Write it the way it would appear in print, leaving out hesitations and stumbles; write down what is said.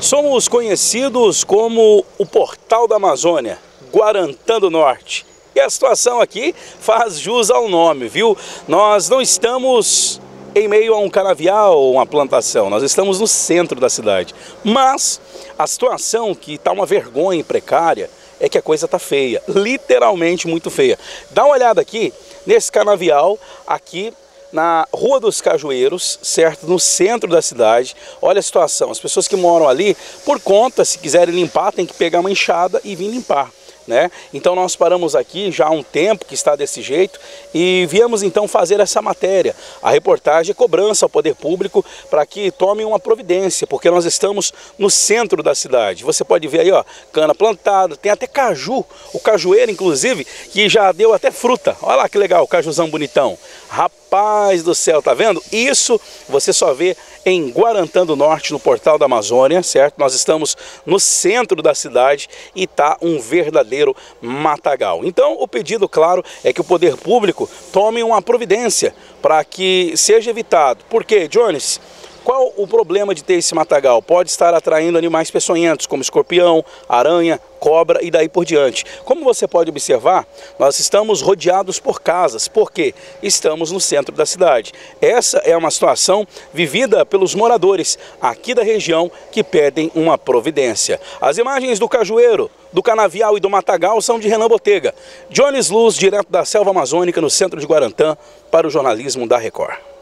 Somos conhecidos como o Portal da Amazônia, Guarantã do Norte. E a situação aqui faz jus ao nome, viu? Nós não estamos em meio a um canavial ou uma plantação, nós estamos no centro da cidade. Mas a situação que está uma vergonha e precária é que a coisa está feia, literalmente muito feia. Dá uma olhada aqui nesse canavial, aqui na Rua dos Cajueiros, certo? No centro da cidade. Olha a situação, as pessoas que moram ali, por conta, se quiserem limpar, tem que pegar uma enxada e vir limpar, né? Então nós paramos aqui já há um tempo que está desse jeito e viemos então fazer essa matéria. A reportagem é cobrança ao poder público para que tome uma providência, porque nós estamos no centro da cidade. Você pode ver aí, ó, cana plantada, tem até caju, o cajueiro inclusive, que já deu até fruta. Olha lá que legal, o cajuzão bonitão. Rapaz do céu, tá vendo? Isso você só vê em Guarantã do Norte, no Portal da Amazônia, certo? Nós estamos no centro da cidade e tá um verdadeiro matagal. Então o pedido, claro, é que o poder público tome uma providência para que seja evitado. Por quê, Jones? Qual o problema de ter esse matagal? Pode estar atraindo animais peçonhentos, como escorpião, aranha, cobra e daí por diante. Como você pode observar, nós estamos rodeados por casas, porque estamos no centro da cidade. Essa é uma situação vivida pelos moradores aqui da região que pedem uma providência. As imagens do cajueiro, do canavial e do matagal são de Renan Botega. Jones Luz, direto da selva amazônica no centro de Guarantã, para o jornalismo da Record.